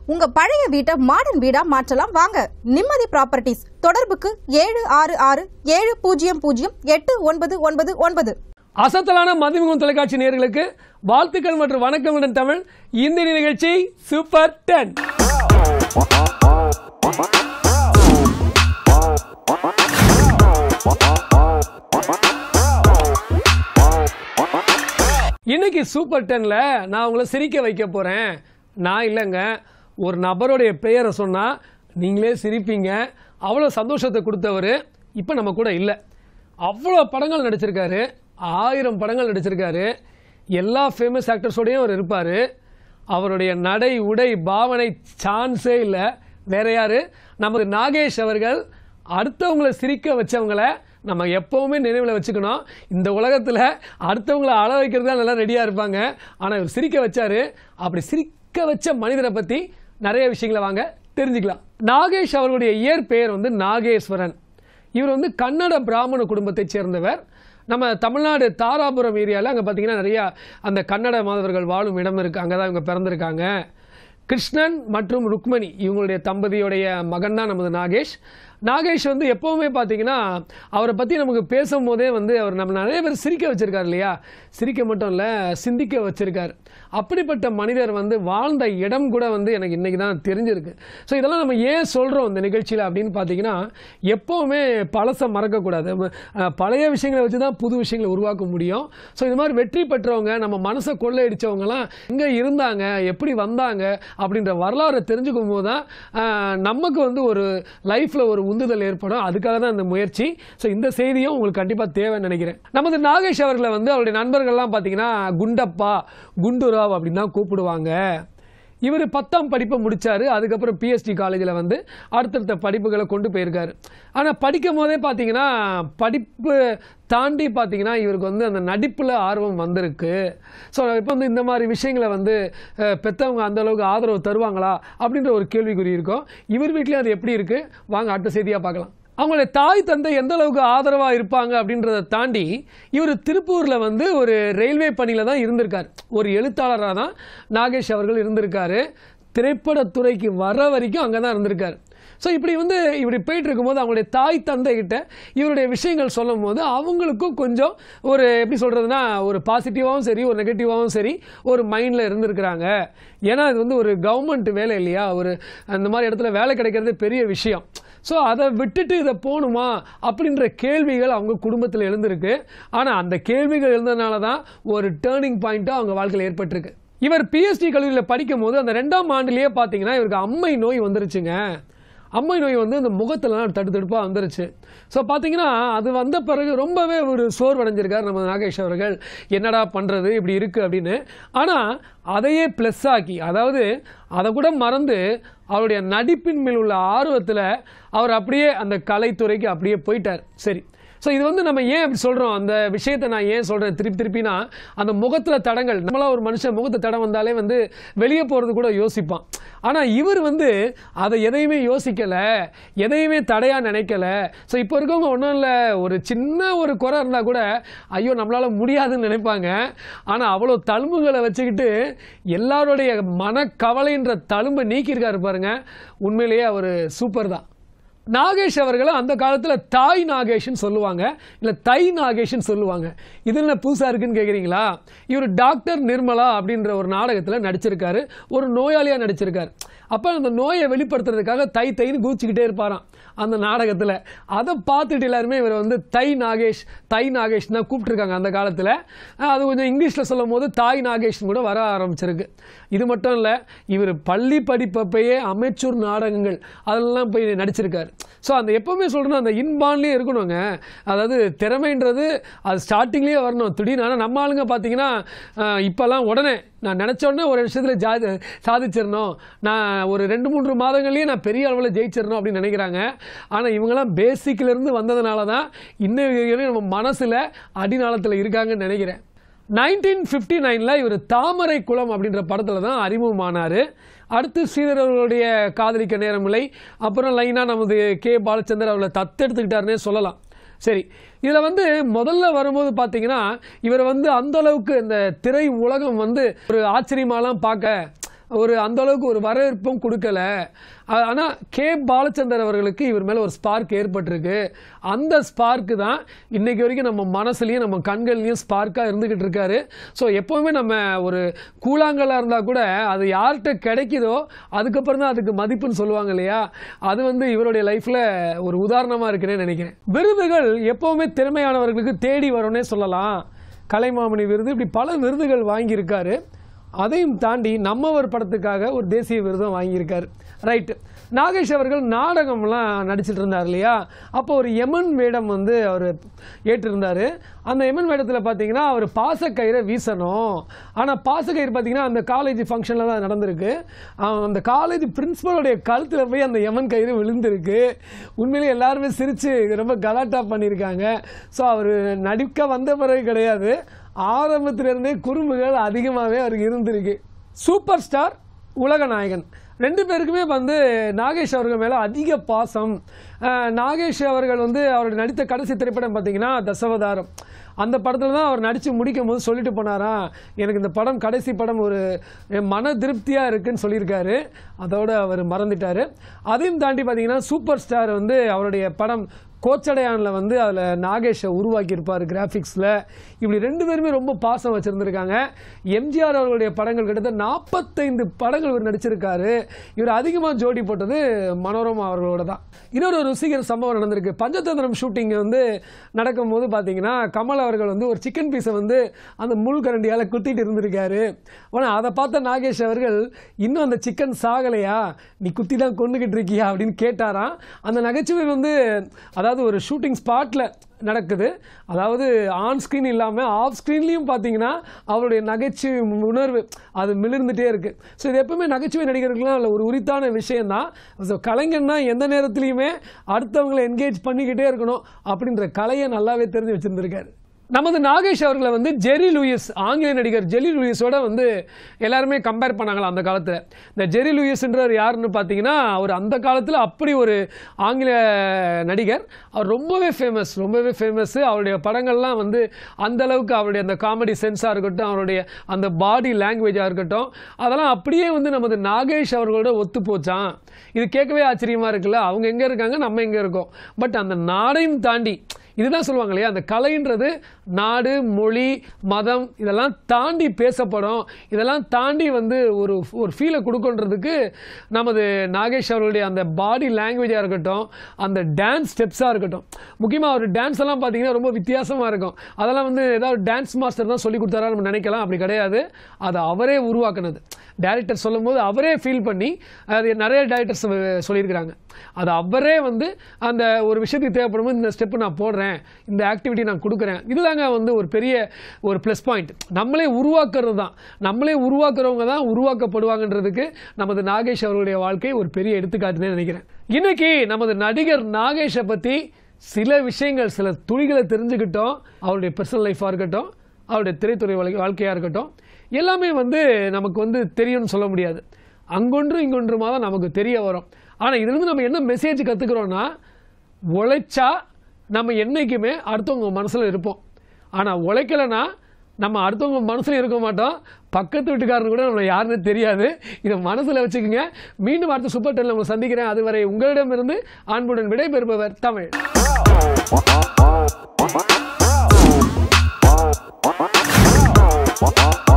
உங்க பழைய வீட்டை மாடர்ன் வீடா மாற்றலாம் வாங்க. நிம்மதி ப்ராப்பர்ட்டிஸ். தொடர்புக்கு 76670089999. அசத்தலான மதிமுகம் தொலைக்காட்சி நேயர்களுக்கு வாழ்த்துக்கள் மற்றும் வணக்கமுடன் தமிழ். இந்த நிகழ்ச்சி சூப்பர் 10. இன்னைக்கு சூப்பர் 10ல நான் உங்களை சிரிக்க வைக்க போறேன். நான் இல்லைங்க, ஒரு நபருடைய பெயரை சொன்னா நீங்களே சிரிப்பீங்க. அவ்வளோ சந்தோஷத்தை கொடுத்தவர் இப்போ நம்ம கூட இல்லை. அவ்வளோ படங்கள் நடிச்சிருக்காரு, 1000 படங்கள் நடிச்சிருக்காரு. எல்லா ஃபேமஸ் ஆக்டர்ஸோடையும் அவர் இருப்பார். அவருடைய நடை உடை பாவனை சான்ஸே இல்லை. வேற யாரு? நமது நாகேஷ் அவர்கள். அடுத்தவங்களை சிரிக்க வச்சவங்களை நம்ம எப்போவுமே நினைவில் வச்சுக்கணும். இந்த உலகத்தில் அடுத்தவங்களை அழ வைக்கிறது தான் நல்லா ரெடியாக இருப்பாங்க. ஆனால் இவர் சிரிக்க வச்சார். அப்படி சிரிக்க வச்ச மனிதரை பற்றி நிறைய விஷயங்களை வாங்க தெரிஞ்சுக்கலாம். நாகேஷ் அவர்களுடைய இயற்பெயர் நாகேஸ்வரன். இவர் கன்னட பிராமண குடும்பத்தைச் சேர்ந்தவர். நம்ம தமிழ்நாடு தாராபுரம் ஏரியாவில் அங்கே பார்த்தீங்கன்னா நிறையா அந்த கன்னட மாதவர்கள் வாழும் இடம் இருக்குது. அங்கே தான் இவங்க பிறந்திருக்காங்க. கிருஷ்ணன் மற்றும் ருக்மணி இவங்களுடைய தம்பதியுடைய மகன் தான் நமது நாகேஷ். நாகேஷ் எப்போவுமே பார்த்தீங்கன்னா அவரை பற்றி நமக்கு பேசும்போதே அவர் நம்ம நிறைய பேர் சிரிக்க வச்சுருக்கார் இல்லையா? சிரிக்க மட்டும் இல்லை, சிந்திக்க வச்சுருக்கார். அப்படிப்பட்ட மனிதர் வாழ்ந்த இடம் கூட எனக்கு இன்றைக்கி தான் தெரிஞ்சிருக்கு. ஸோ இதெல்லாம் நம்ம ஏன் சொல்கிறோம் இந்த நிகழ்ச்சியில் அப்படின்னு பார்த்தீங்கன்னா, எப்போவுமே பழசை மறக்கக்கூடாது. பழைய விஷயங்களை வச்சு தான் புது விஷயங்களை உருவாக்க முடியும். ஸோ இது மாதிரி வெற்றி பெற்றவங்க, நம்ம மனசை கொள்ளையடித்தவங்கலாம் எங்கே இருந்தாங்க, எப்படி வந்தாங்க அப்படின்ற வரலாறை தெரிஞ்சுக்கும் போது தான் நமக்கு ஒரு லைஃப்பில் ஒரு உந்துதல் ஏற்படும். அதுக்காக தான் இந்த முயற்சி. ஸோ இந்த செய்தியும் உங்களுக்கு கண்டிப்பாக தேவைன்னு நினைக்கிறேன். நமது நாகேஷ் அவர்களை அவருடைய நண்பர்கள்லாம் பார்த்தீங்கன்னா குண்டப்பா, குண்டுராவ் அப்படின்னு தான் கூப்பிடுவாங்க. இவர் 10ஆம் படிப்பை முடித்தார். அதுக்கப்புறம் பிஎஸ்டி காலேஜில் அடுத்தடுத்த படிப்புகளை கொண்டு போயிருக்காரு. ஆனால் படிக்கும் போதே பார்த்தீங்கன்னா படிப்பு தாண்டி பார்த்தீங்கன்னா இவருக்கு அந்த நடிப்பில் ஆர்வம் வந்திருக்கு. ஸோ இப்போ இந்த மாதிரி விஷயங்களை பெற்றவங்க அந்தளவுக்கு ஆதரவு தருவாங்களா அப்படின்ற ஒரு கேள்விக்குறி இருக்கும். இவர் வீட்லேயும் அது எப்படி இருக்குது வாங்க அடுத்த செய்தியாக பார்க்கலாம். அவங்களுடைய தாய் தந்தை எந்த அளவுக்கு ஆதரவாக இருப்பாங்க அப்படின்றத தாண்டி இவர் திருப்பூரில் ஒரு ரயில்வே பணியில் தான் இருந்திருக்கார். ஒரு எழுத்தாளராக தான் நாகேஷ் அவர்கள் இருந்திருக்காரு. திரைப்படத்துறைக்கு வர வரைக்கும் அங்கே தான் இருந்திருக்கார். ஸோ இப்படி இப்படி போயிட்டு இருக்கும்போது அவங்களுடைய தாய் தந்தை கிட்ட இவருடைய விஷயங்கள் சொல்லும் போது அவங்களுக்கும் கொஞ்சம் ஒரு எப்படி சொல்கிறதுனா ஒரு பாசிட்டிவாகவும் சரி ஒரு நெகட்டிவாகவும் சரி ஒரு மைண்டில் இருந்திருக்கிறாங்க. ஏன்னா இது ஒரு கவர்மெண்ட் வேலை இல்லையா? ஒரு அந்த மாதிரி இடத்துல வேலை கிடைக்கிறது பெரிய விஷயம். ஸோ அதை விட்டுட்டு இதை போகணுமா அப்படின்ற கேள்விகள் அவங்க குடும்பத்தில் எழுந்திருக்கு. ஆனால் அந்த கேள்விகள் எழுந்ததுனால தான் ஒரு டேர்னிங் பாயிண்ட்டாக அவங்க வாழ்க்கையில் ஏற்பட்டிருக்கு. இவர் பிஎஸ்டி கல்லூரியில் படிக்கும் போது அந்த 2ஆம் ஆண்டுலேயே பார்த்தீங்கன்னா இவருக்கு அம்மை நோய் வந்துருச்சுங்க. அம்மை நோய் இந்த முகத்திலலாம் தடுத்தடுப்பாக வந்துருச்சு. ஸோ பார்த்தீங்கன்னா அது வந்த பிறகு ரொம்பவே ஒரு சோர்வடைஞ்சிருக்கார் நம்ம நாகேஷ் அவர்கள். என்னடா பண்ணுறது இப்படி இருக்குது அப்படின்னு. ஆனால் அதையே ப்ளஸ் ஆக்கி, அதாவது அதை கூட மறந்து அவருடைய நடிப்பின் மேல் உள்ள ஆர்வத்தில் அவர் அப்படியே அந்த கலைத்துறைக்கு அப்படியே போயிட்டார். சரி, ஸோ இது நம்ம ஏன் அப்படி சொல்கிறோம், அந்த விஷயத்தை நான் ஏன் சொல்கிறேன் திருப்பினா, அந்த முகத்தில் தடங்கள், நம்மளாம் ஒரு மனுஷன் முகத்தில் தடம் வந்தாலே வெளியே போகிறது கூட யோசிப்பான். ஆனால் இவர் அதை எதையுமே யோசிக்கலை, எதையுமே தடையாக நினைக்கலை. ஸோ இப்போ இருக்கவங்க ஒன்றும் இல்லை, ஒரு சின்ன ஒரு குறை இருந்தால் கூட ஐயோ நம்மளால் முடியாதுன்னு நினைப்பாங்க. ஆனால் அவ்வளோ தழும்புகளை வச்சுக்கிட்டு எல்லாருடைய மனக்கவலைன்ற தழும்பை நீக்கியிருக்காரு பாருங்க. உண்மையிலேயே அவர் சூப்பர் தான். நாகேஷ் அவர்களை அந்த காலத்தில் தாய் நாகேஷ்னு சொல்லுவாங்க, இல்லை தை நாகேஷ்னு சொல்லுவாங்க. இது என்ன புதுசாக இருக்குன்னு கேட்குறீங்களா? இவர் டாக்டர் நிர்மலா அப்படின்ற ஒரு நாடகத்தில் நடிச்சிருக்காரு. ஒரு நோயாளியாக நடிச்சிருக்காரு. அப்போ அந்த நோயை வெளிப்படுத்துறதுக்காக தைன்னு கூச்சிக்கிட்டே இருப்பாராம் அந்த நாடகத்தில். அதை பார்த்துட்டு எல்லாருமே இவர் தை நாகேஷ் தான் கூப்பிட்டுருக்காங்க அந்த காலத்தில். அது கொஞ்சம் இங்கிலீஷில் சொல்லும் போது தாய் நாகேஷ்னு கூட வர ஆரம்பிச்சிருக்கு. இது மட்டும் இல்லை, இவர் பள்ளி படிப்பப்பையே அமைச்சூர் நாடகங்கள் அதெல்லாம் போய் நடிச்சிருக்காரு. ஸோ அந்த எப்போவுமே சொல்கிறோன்னா அந்த இன்பான்லேயே இருக்கணுங்க. அதாவது திறமைன்றது அது ஸ்டார்டிங்லேயே வரணும். திடீர்னு ஆனால் நம்ம ஆளுங்க பார்த்தீங்கன்னா இப்போல்லாம் உடனே நான் நினச்ச உடனே ஒரு விஷயத்தில் சாதிச்சிடணும், நான் ஒரு 2-3 மாதங்கள்லேயே நான் பெரிய அளவில் ஜெயிச்சிடணும் அப்படின்னு நினைக்கிறாங்க. ஆனால் இவங்கெல்லாம் பேசிக்கிலேருந்து வந்ததுனால தான் இன்னும் நம்ம மனசில் அடிநாளத்தில் இருக்காங்கன்னு நினைக்கிறேன். 1959 இவர் தாமரை குளம் அப்படின்ற படத்தில் தான் அறிமுகமானார். அடுத்து ஸ்ரீதர் அவர்களுடைய காதலிக்க நேரமில்லை, அப்புறம் லைனாக நமது கே பாலச்சந்தர் அவர்களை தத்தெடுத்துக்கிட்டாருன்னே சொல்லலாம். சரி, இதில் முதல்ல வரும்போது பார்த்தீங்கன்னா இவர் அந்த அளவுக்கு இந்த திரை உலகம் ஒரு ஆச்சரியமாலாம் பார்க்க ஒரு அந்த அளவுக்கு ஒரு வரவேற்பும் கொடுக்கல. ஆனால் கே பாலச்சந்தர் அவர்களுக்கு இவர் மேலே ஒரு ஸ்பார்க் ஏற்பட்டிருக்கு. அந்த ஸ்பார்க்கு தான் இன்னைக்கு வரைக்கும் நம்ம மனசுலையும் நம்ம கண்கள்லையும் ஸ்பார்க்காக இருந்துக்கிட்டு இருக்காரு. ஸோ எப்போவுமே நம்ம ஒரு கூழாங்கலாக இருந்தால் கூட அது யார்கிட்ட கிடைக்குதோ அதுக்கப்புறம் தான் அதுக்கு மதிப்புன்னு சொல்லுவாங்க இல்லையா, அது வந்து இவருடைய லைஃப்பில் ஒரு உதாரணமாக இருக்குன்னு நினைக்கிறேன். விருதுகள் எப்போவுமே திறமையானவர்களுக்கு தேடி வரும்னே சொல்லலாம். கலைமாமணி விருது, இப்படி பல விருதுகள் வாங்கியிருக்காரு. அதையும் தாண்டி நம்மவர் படத்துக்காக ஒரு தேசிய விருதும் வாங்கியிருக்காரு. ரைட்டு. நாகேஷ் அவர்கள் நாடகம்லாம் நடிச்சிட்டு இருந்தார் இல்லையா, அப்போ ஒரு எமன் வேடம் வந்து அவர் ஏற்றிருந்தார். அந்த எமன் வேடத்தில் பார்த்தீங்கன்னா அவர் பாசக்கயிறை வீசணும். ஆனால் பாசக்கயிறு பார்த்தீங்கன்னா அந்த காலேஜ் ஃபங்க்ஷனில் தான் நடந்திருக்கு. அந்த காலேஜ் பிரின்ஸிபலோடைய கழுத்தில் போய் அந்த எமன் கயிறு விழுந்திருக்கு. உண்மையிலே எல்லாருமே சிரித்து ரொம்ப கலாட்டா பண்ணியிருக்காங்க. ஸோ அவர் நடிக்க வந்த பிறகு கிடையாது, ஆரம்பத்திலிருந்தே குறும்புகள் அதிகமாகவே அவருக்கு இருந்திருக்கு. சூப்பர் ஸ்டார், உலக நாயகன், ரெண்டு பேருக்குமே வந்து நாகேஷ் அவர்கள் மேலே அதிக பாசம். நாகேஷ் அவர்கள் வந்து அவர் நடித்த கடைசி திரைப்படம் பார்த்தீங்கன்னா தசவதாரம். அந்த படத்தில் தான் அவர் நடித்து முடிக்கும் போது சொல்லிட்டு போனாராம், எனக்கு இந்த படம் கடைசி படம் ஒரு மன திருப்தியாக இருக்குன்னு சொல்லியிருக்காரு. அதோடு அவர் மறந்துட்டார். அதையும் தாண்டி பார்த்தீங்கன்னா சூப்பர் ஸ்டார் வந்து அவருடைய படம் கோச்சடையானில் வந்து அதில் நாகேஷை உருவாக்கியிருப்பார் கிராஃபிக்ஸில். இப்படி ரெண்டு பேருமே ரொம்ப பாசம் வச்சுருந்துருக்காங்க. எம்ஜிஆர் அவர்களுடைய படங்கள் கிட்டத்தட்ட 45 படங்கள் இவர் நடிச்சிருக்காரு. இவர் அதிகமாக ஜோடி போட்டது மனோரமா அவர்களோட தான். இன்னொரு ருசிகர சம்பவம் நடந்திருக்கு. பஞ்சதந்திரம் ஷூட்டிங் வந்து நடக்கும்போது பார்த்தீங்கன்னா கமல் அவர்கள் வந்து ஒரு சிக்கன் பீஸை வந்து அந்த முள் கரண்டியால் குத்திட்டு இருந்திருக்காரு. ஆனால் அதை பார்த்த நாகேஷ் அவர்கள், இன்னும் அந்த சிக்கன் சாகலையா, நீ குத்தி தான் கொண்டுகிட்டு இருக்கியா அப்படின்னு கேட்டாராம். அந்த நகைச்சுவை வந்து அதாவது ஒரு ஷூட்டிங் ஸ்பாட்டில் நடக்குது. அதாவது ஆன் ஸ்க்ரீன் இல்லாமல் ஆஃப் ஸ்க்ரீன்லேயும் பார்த்தீங்கன்னா அவருடைய நகைச்சுவை உணர்வு அது மிளிர்ந்துட்டே இருக்குது. ஸோ இது எப்பவுமே நகைச்சுவை நடிகர்களுக்குலாம் அதில் ஒரு உரித்தான விஷயந்தான். ஸோ கலைஞர்னா எந்த நேரத்துலையுமே அடுத்தவங்களை என்கேஜ் பண்ணிக்கிட்டே இருக்கணும் அப்படின்ற கலையை நல்லாவே தெரிஞ்சு வச்சுருந்துருக்காரு. நமது நாகேஷ் அவர்களை வந்து ஜெரி லூயிஸ், ஆங்கில நடிகர் ஜெரி லூயிஸோட வந்து எல்லாருமே கம்பேர் பண்ணாங்களாம் அந்த காலத்தில். இந்த ஜெரி லூயிஸ்ன்றவர் யாருன்னு பார்த்தீங்கன்னா அவர் அந்த காலத்தில் அப்படி ஒரு ஆங்கில நடிகர். அவர் ரொம்பவே ஃபேமஸ். அவருடைய படங்கள்லாம் வந்து அந்த அளவுக்கு அவருடைய அந்த காமெடி சென்ஸாக இருக்கட்டும், அவருடைய அந்த பாடி லாங்குவேஜாக இருக்கட்டும், அதெல்லாம் அப்படியே வந்து நமது நாகேஷ் அவர்களோட ஒத்து போச்சான். இது கேட்கவே ஆச்சரியமாக இருக்குல்ல. அவங்க எங்கே இருக்காங்க, நம்ம எங்கே இருக்கோம். பட் அந்த நாடையும் தாண்டி இதுதான் சொல்லுவாங்க இல்லையா, அந்த கலைன்றது நாடு, மொழி, மதம் இதெல்லாம் தாண்டி பேசப்படும். இதெல்லாம் தாண்டி வந்து ஒரு ஃபீலை கொடுக்குன்றதுக்கு நமது நாகேஷ் அவர்களுடைய அந்த பாடி லாங்குவேஜாக இருக்கட்டும், அந்த டான்ஸ் ஸ்டெப்ஸாக இருக்கட்டும். முக்கியமாக அவர் டான்ஸ் எல்லாம் பார்த்தீங்கன்னா ரொம்ப வித்தியாசமாக இருக்கும். அதெல்லாம் வந்து ஏதாவது டான்ஸ் மாஸ்டர் தான் சொல்லி கொடுத்தாரா நம்ம நினைக்கலாம். அப்படி கிடையாது, அதை அவரே உருவாக்குனது. டைரக்டர் சொல்லும் போது அவரே ஃபீல் பண்ணி, அது நிறைய டைரக்டர்ஸ் சொல்லியிருக்கிறாங்க, அது அவரே வந்து அந்த ஒரு விஷயத்துக்கு தேவைப்படும் போது இந்த ஸ்டெப்பு நான் போடுறேன், இந்த ஆக்டிவிட்டி நான் கொடுக்குறேன். இதுதாங்க வந்து ஒரு பெரிய ஒரு ப்ளஸ் பாயிண்ட். நம்மளே உருவாக்குறது தான், நம்மளே உருவாக்குறவங்க தான் உருவாக்கப்படுவாங்கன்றதுக்கு நமது நாகேஷ் அவர்களுடைய வாழ்க்கை ஒரு பெரிய எடுத்துக்காட்டுன்னு நினைக்கிறேன். இன்னைக்கு நமது நடிகர் நாகேஷை பற்றி சில விஷயங்கள், சில துளிகளை தெரிஞ்சுக்கிட்டோம். அவருடைய பர்சனல் லைஃபாக இருக்கட்டும், அவருடைய திரைத்துறை வாழ்க்கையாக இருக்கட்டும், எல்லாமே வந்து நமக்கு வந்து தெரியும்னு சொல்ல முடியாது. அங்கொன்றும் இங்கொன்றுமா தான் நமக்கு தெரிய வரும். ஆனால் இதுலேருந்து நம்ம என்ன மெசேஜ் கற்றுக்குறோன்னா, உழைச்சா நம்ம என்றைக்குமே அடுத்தவங்க மனசில் இருப்போம். ஆனால் உழைக்கலைன்னா நம்ம அடுத்தவங்க மனசில் இருக்க மாட்டோம். பக்கத்து வீட்டுக்காரனு கூட நம்ம யாருன்னு தெரியாது. இதை மனசில் வச்சுக்கோங்க. மீண்டும் அடுத்த சூப்பர் டென்னில் உங்களை சந்திக்கிறேன். அதுவரை உங்களிடமிருந்து அன்புடன் விடைபெறுபவர் தமிழ்.